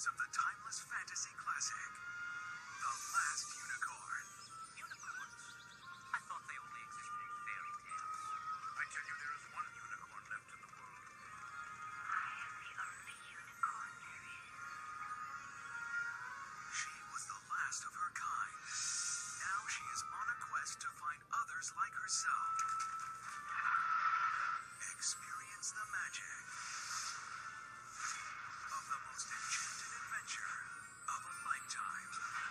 stars of the timeless fantasy classic, The Last Unicorn. Unicorns? I thought they only existed in fairy tales. I tell you, there is one unicorn left in the world. I am the only unicorn there is. She was the last of her kind. Now she is on a quest to find others like herself. Experience the magic of the most enchanted adventure of a lifetime.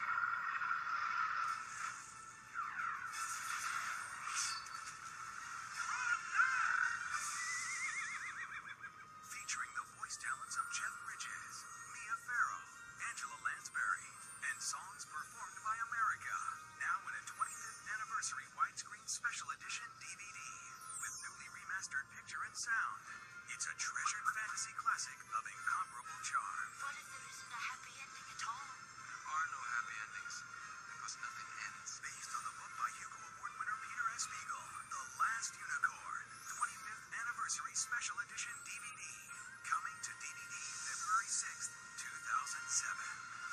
Featuring the voice talents of Jeff Bridges, Mia Farrow, Angela Lansbury, and songs performed by America. Now in a 25th anniversary widescreen special edition DVD with newly remastered picture and sound. It's a treasured fantasy classic of incomparable charm. What if there isn't a happy ending at all? There are no happy endings, because nothing ends. Based on the book by Hugo Award winner Peter S. Beagle, The Last Unicorn, 25th Anniversary Special Edition DVD. Coming to DVD February 6th, 2007.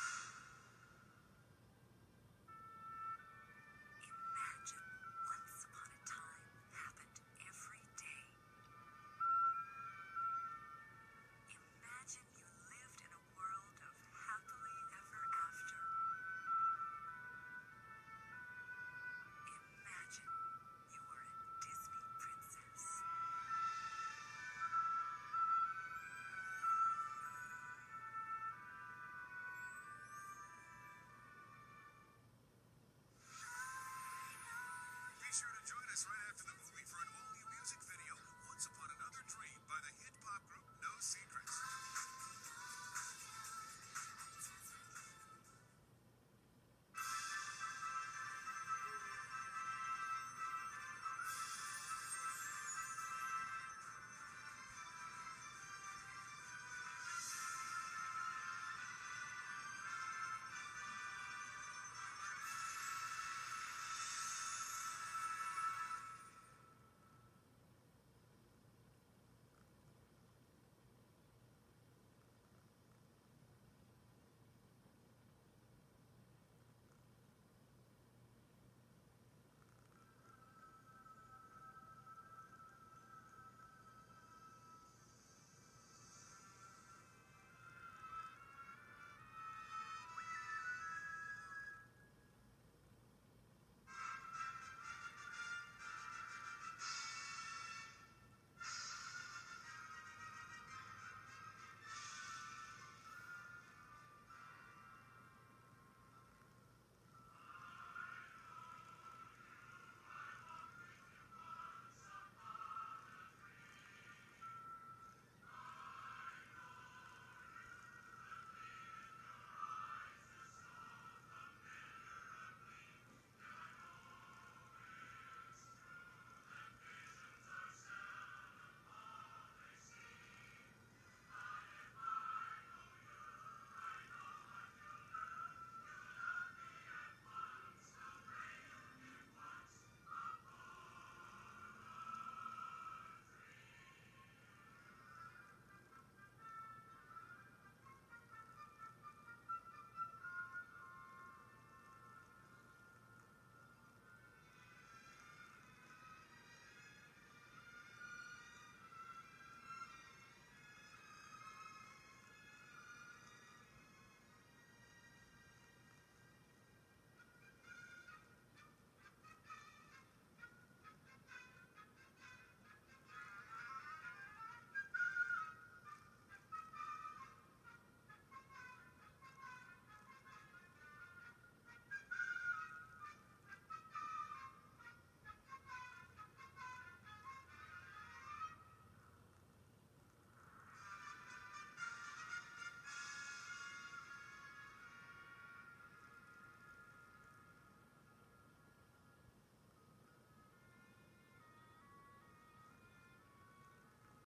Imagine once upon a time happened every day. Imagine you lived in a world of happily ever after. Imagine you were a Disney princess. Be sure to join us right after the movie for an all-new music video, Once Upon Another Dream, by the hit pop group No Secrets.